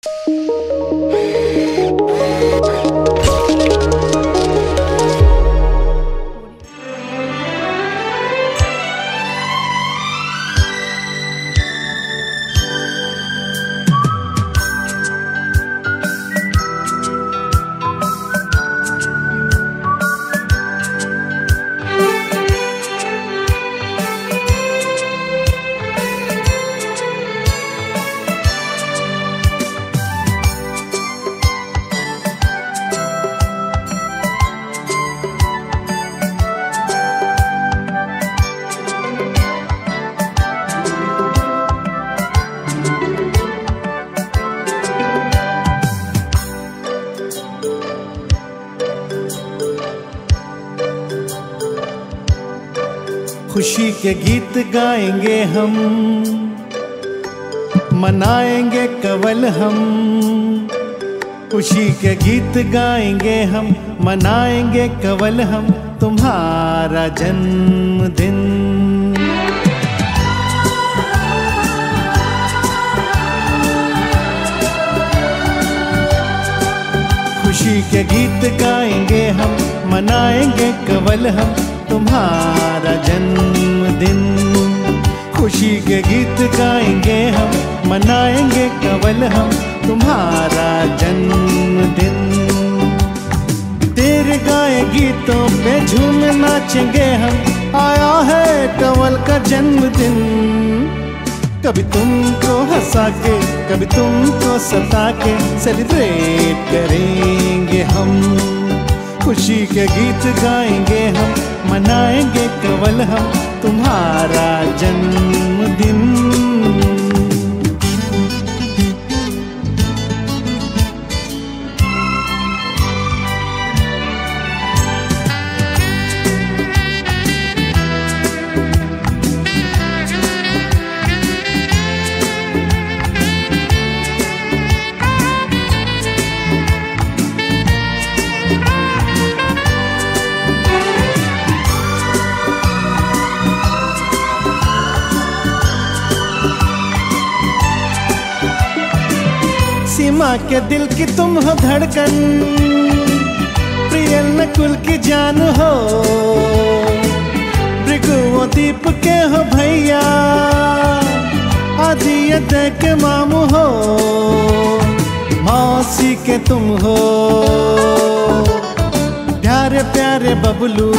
खुशी के गीत गाएंगे हम, मनाएंगे केवल हम। खुशी के गीत गाएंगे हम, मनाएंगे केवल हम तुम्हारा जन्मदिन। खुशी के गीत गाएंगे हम, मनाएंगे केवल हम तुम्हारा जन्मदिन। खुशी के गीत गाएंगे हम, मनाएंगे केवल हम तुम्हारा जन्मदिन। तेरे गाए गीतों पे झूम नाचेंगे हम, आया है कंवल का जन्मदिन। कभी तुमको हंसा के, कभी तुमको सता के सेलिब्रेट करेंगे हम। खुशी के गीत गाएंगे हम, मनाएंगे केवल हम तुम्हारा जन्मदिन। सीमा के दिल की तुम हो धड़कन, प्रिय नकुल की जान हो। भृगु दीप के हो भैया, आदित्य के मामू हो। मौसी के तुम हो प्यारे प्यारे बबलू।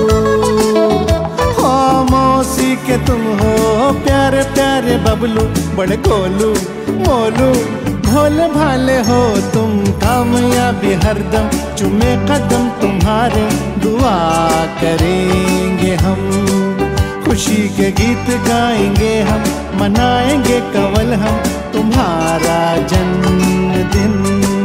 मौसी के तुम हो प्यारे प्यारे बबलू। बड़े गोलू मोलू भोले भाले हो तुम, कामयाबी हरदम चुमे कदम तुम्हारे दुआ करेंगे हम। खुशी के गीत गाएंगे हम, मनाएंगे केवल हम तुम्हारा जन्मदिन।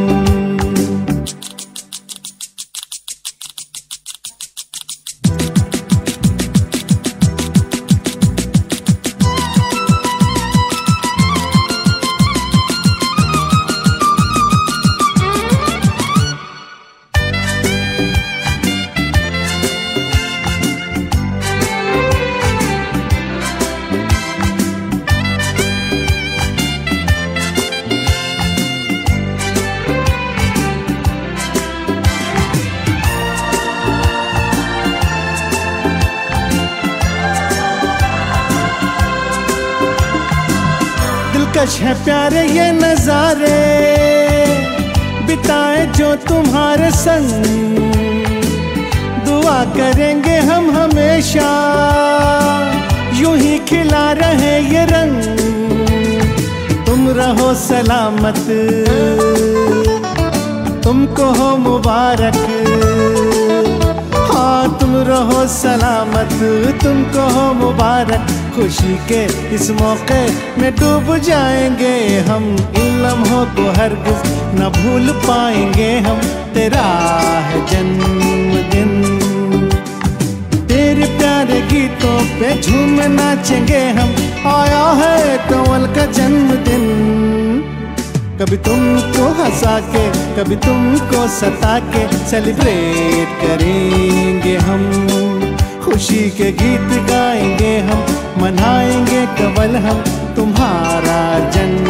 दिलकश है प्यारे ये नजारे, बिताए जो तुम्हारे संग। दुआ करेंगे हम हमेशा, यूं ही खिला रहे ये रंग। तुम रहो सलामत, तुमको हो मुबारक। हाँ तुम रहो सलामत, तुमको हो मुबारक। खुशी के इस मौके में डूब जाएंगे हम, इन लम्हों को हरगिज़ न भूल पाएंगे हम। तेरा है जन्मदिन, तेरे प्यारे गीतों पे झूम नाचेंगे हम। आया है कंवल का जन्मदिन। कभी तुमको हंसा के, कभी तुमको सता के सेलिब्रेट करेंगे हम। खुशी के गीत गाएंगे हम, मनाएंगे केवल हम तुम्हारा जन्म।